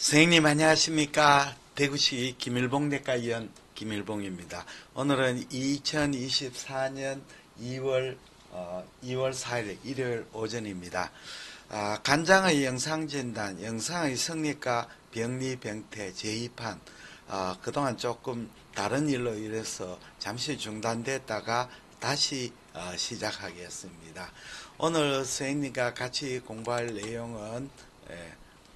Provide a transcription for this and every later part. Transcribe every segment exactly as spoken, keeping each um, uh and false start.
선생님 안녕하십니까. 대구시 김일봉내과의원 김일봉입니다. 오늘은 이천이십사년 이월 어, 이월 사일 일요일 오전입니다. 아, 간장의 영상진단, 영상의 성리과 병리병태 제이판 아, 그동안 조금 다른 일로 인해서 잠시 중단됐다가 다시 어, 시작하겠습니다. 오늘 선생님과 같이 공부할 내용은 예,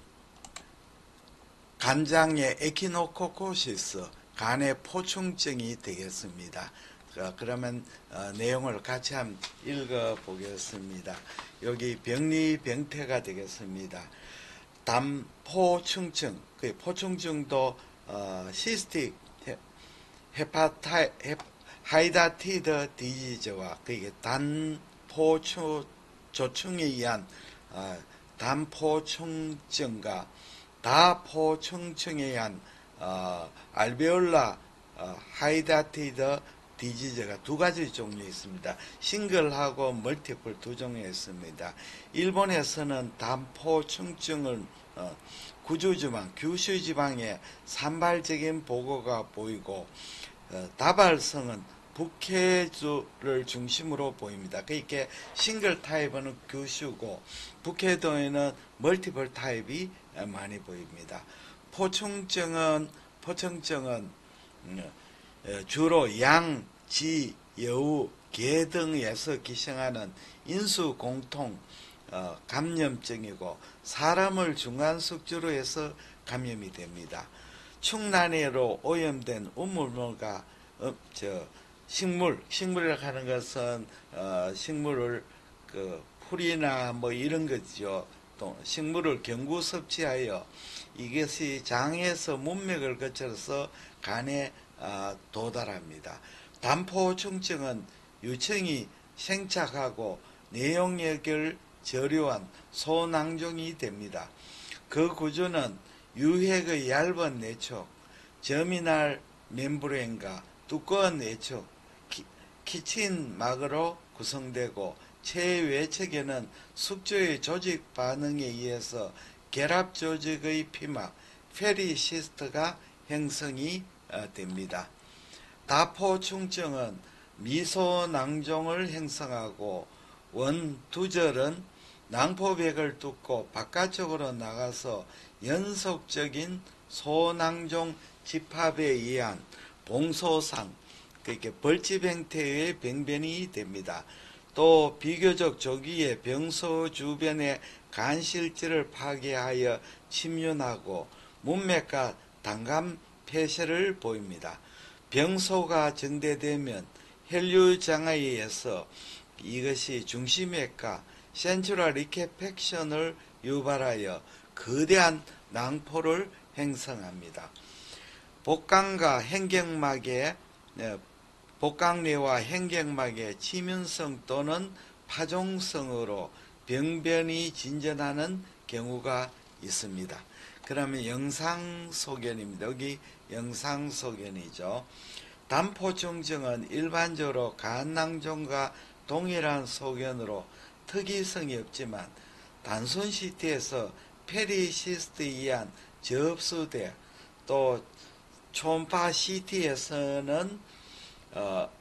간장의 에키노코코시스, 간의 포충증이 되겠습니다. 어, 그러면 어, 내용을 같이 한번 읽어보겠습니다. 여기 병리병태가 되겠습니다. 담포충증, 그 포충증도 어, 시스틱 헤파타이, 헤, 하이다티드 디지즈와 그게 단포충 조충에 의한 어, 단포충증과 다포충증에 의한 어, 알베올라 어, 하이다티드 디지즈가 두 가지 종류 있습니다. 싱글하고 멀티플 두 종류 있습니다. 일본에서는 단포충증을 어, 구주지방, 규슈지방에 산발적인 보고가 보이고 어, 다발성은 북해주를 중심으로 보입니다. 그러니까 싱글 타입은 규슈고 북해도에는 멀티플 타입이 많이 보입니다. 포충증은 포충증은 주로 양, 지, 여우, 개 등에서 기생하는 인수공통 감염증이고 사람을 중간숙주로 해서 감염이 됩니다. 충난해로 오염된 우물물과 어, 저 식물, 식물이라고 하는 것은 어, 식물을 그 풀이나 뭐 이런 거죠. 또 식물을 경구 섭취하여 이것이 장에서 문맥을 거쳐서 간에 어, 도달합니다. 단포충증은 유청이 생착하고 내용액을 저류한 소낭종이 됩니다. 그 구조는 유핵의 얇은 내촉, 저미날 멤브레인과 두꺼운 내촉, 키, 키친막으로 구성되고 체외측에는 숙주의 조직 반응에 의해서 결합 조직의 피막, 페리시스트가 형성이 됩니다. 다포충증은 미소낭종을 형성하고 원두절은 낭포백을 뚫고 바깥쪽으로 나가서 연속적인 소낭종 집합에 의한 봉소상, 그러니까 벌집 형태의 병변이 됩니다. 또 비교적 조기에 병소 주변의 간실질을 파괴하여 침륜하고 문맥과 단감 폐쇄를 보입니다. 병소가 정대되면 혈류장애에 의해서 이것이 중심맥과 센트럴 리케팩션을 유발하여 거대한 낭포를 형성합니다. 복강과 행경막의 복강내와 행경막의 치면성 또는 파종성으로 병변이 진전하는 경우가 있습니다. 그러면 영상소견입니다. 여기 영상소견이죠. 단포충증은 일반적으로 간낭종과 동일한 소견으로 특이성이 없지만 단순 씨티에서 페리시스트에 의한 접수돼 또 초음파 씨티에서는 어,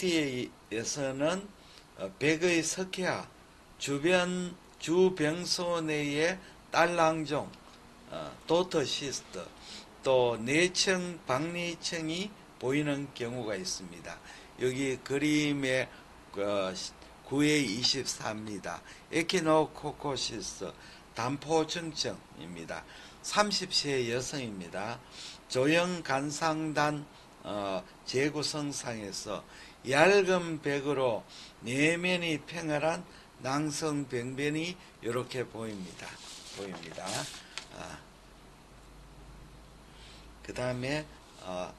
씨티에서는 어, 백의 석회화, 주변 주병소 내의 딸낭종, 어, 도터시스트, 또 내청, 박리청이 보이는 경우가 있습니다. 여기 그림의 어, 구의 이십사입니다. 에키노코코시스 단포증증입니다. 삼십 세 여성입니다. 조형 간상단 어, 재구성상에서 얇은 백으로 내면이 평활한 낭성 병변이 이렇게 보입니다. 보입니다. 아, 그 다음에 어,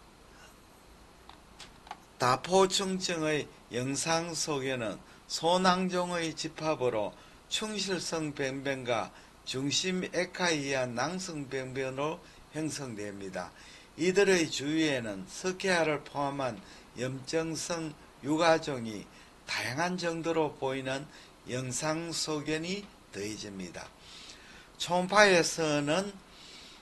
다포충증의 영상 소견은 소낭종의 집합으로 충실성 병변과 중심 액화에 의한 낭성 병변으로 형성됩니다. 이들의 주위에는 석회화를 포함한 염증성 유가종이 다양한 정도로 보이는 영상 소견이 더해집니다. 초음파에서는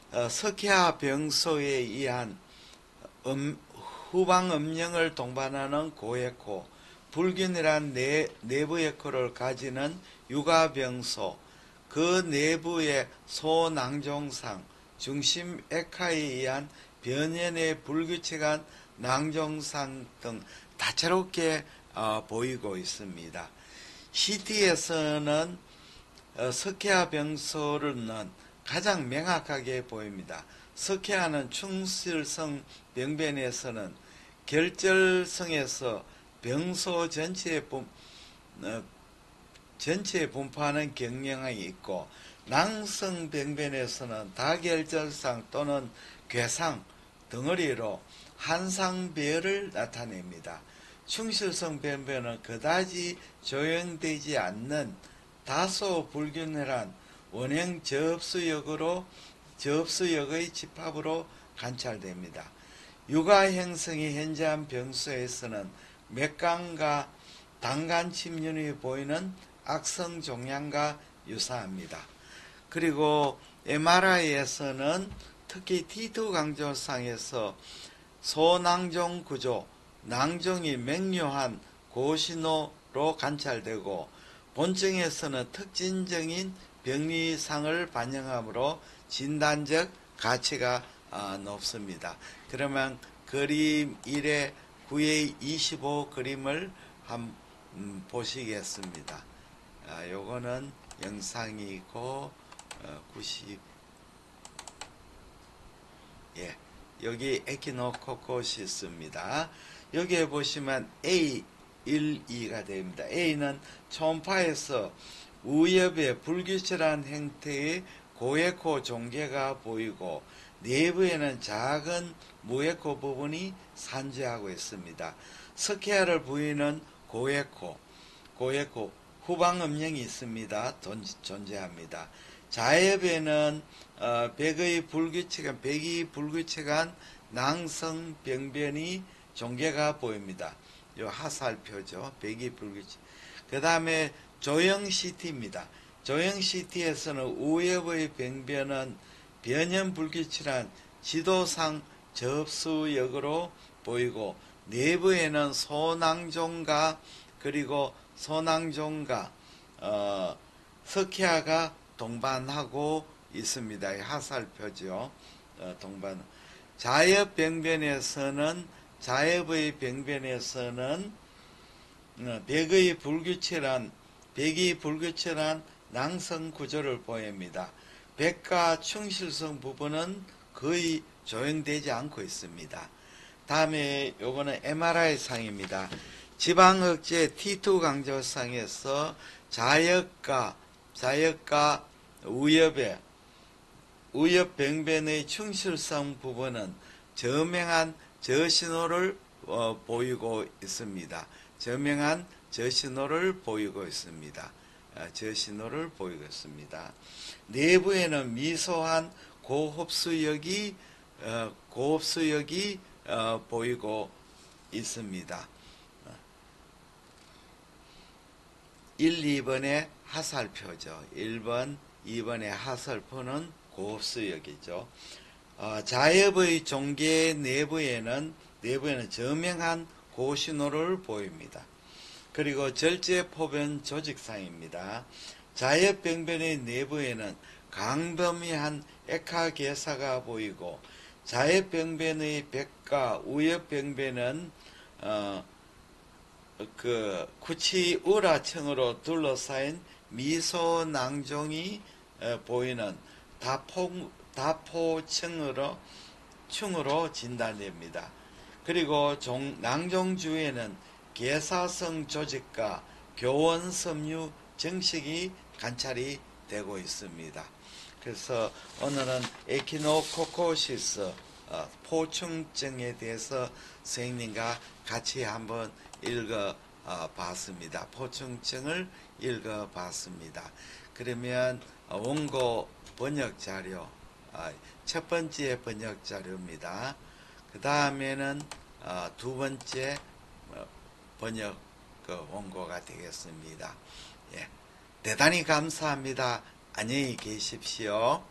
어, 석회화 병소에 의한 음, 후방 음령을 동반하는 고에코, 불균이란 내, 내부 에코를 가지는 유가병소, 그 내부의 소낭종상, 중심 에카에 의한 변연의 불규칙한 낭종상 등 다채롭게 어, 보이고 있습니다. 씨티에서는 어, 석회화 병소는 가장 명확하게 보입니다. 석회화는 충실성 병변에서는 결절성에서 병소 전체에 분, 어, 전체에 분포하는 경향이 있고, 낭성 병변에서는 다결절상 또는 괴상, 덩어리로 한상배열을 나타냅니다. 충실성 병변은 그다지 조형되지 않는 다소 불균일한 원형 저흡수역으로 저흡수역의 집합으로 관찰됩니다. 유가 형성이 현저한 병소에서는 맥간과 당간 침륜이 보이는 악성 종양과 유사합니다. 그리고 엠알아이에서는 특히 티 투 강조상에서 소낭종 구조, 낭종이 맹렬한 고신호로 관찰되고, 본증에서는 특징적인 병리상을 반영하므로 진단적 가치가 높습니다. 그러면 그림 일의 구의 이십오 그림을 한번 음, 보시겠습니다. 아, 요거는 영상이고 어, 구십 예, 여기 에키노코코시스입니다. 여기에 보시면 에이 일, 이가 됩니다. A는 초음파에서 우엽의 불규칙한 형태의 고에코 종괴가 보이고, 내부에는 작은 무에코 부분이 산재하고 있습니다. 석회화를 보이는 고에코, 고에코 후방 음령이 있습니다. 존재합니다. 자엽에는 어, 백의 불규칙한 백이 불규칙한 낭성 병변이 종괴가 보입니다. 요 하살표죠. 백이 불규칙. 그 다음에 조형 씨티입니다. 조형 씨티에서는 우엽의 병변은 변형 불규칙한 지도상 접수역으로 보이고, 내부에는 소낭종과 그리고 소낭종과 어, 석회화가 동반하고 있습니다. 하살표죠. 어, 동반. 자엽 병변에서는 자엽의 병변에서는 백의 불규칙한 백이 불규칙한 낭성 구조를 보입니다. 백과 충실성 부분은 거의 조형되지 않고 있습니다. 다음에 요거는 엠알아이 상입니다. 지방억제 티 투 강조상에서 자역과 자역과 우엽의 우엽 병변의 충실성 부분은 저명한 저신호를 어, 보이고 있습니다. 저명한 저신호를 보이고 있습니다. 어, 저신호를 보이고 있습니다. 내부에는 미소한 고흡수역이 어, 고흡수역이 어, 보이고 있습니다. 일, 이 번의 하살표죠. 일 번, 이 번의 하살표는 고흡수역이죠. 어, 자엽의 종괴 내부에는 내부에는 저명한 고신호를 보입니다. 그리고 절제포변 조직상입니다. 자엽 병변의 내부에는 강범위한 액화계사가 보이고, 자엽 병변의 백과 우엽 병변은 어, 그 쿠치우라층으로 둘러싸인 미소낭종이 어, 보이는 다포 다포층으로 층으로 진단됩니다. 그리고 종, 낭종 주위에는 계사성 조직과 교원 섬유 정식이 관찰이 되고 있습니다. 그래서 오늘은 에키노코코시스 어, 포충증에 대해서 선생님과 같이 한번 읽어 어, 봤습니다. 포충증을 읽어 봤습니다. 그러면 원고 번역 자료, 어, 첫 번째 번역 자료입니다. 그 다음에는 어, 두 번째 어, 번역 그 원고가 되겠습니다. 예, 대단히 감사합니다. 안녕히 계십시오.